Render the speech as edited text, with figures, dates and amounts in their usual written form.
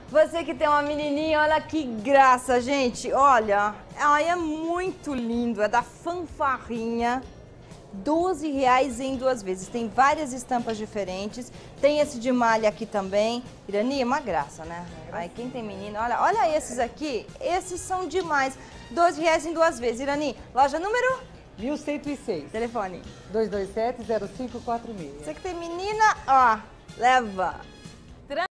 Você que tem uma menininha, olha que graça, gente. Olha, ai, é muito lindo. É da Fanfarrinha. R$12 em 2 vezes. Tem várias estampas diferentes. Tem esse de malha aqui também. Irani, é uma graça, né? Ai, quem tem menina, olha esses aqui. Esses são demais. R$12 em 2 vezes. Irani, loja número? 1106. Telefone. 227-0546. Você que tem menina, ó, leva.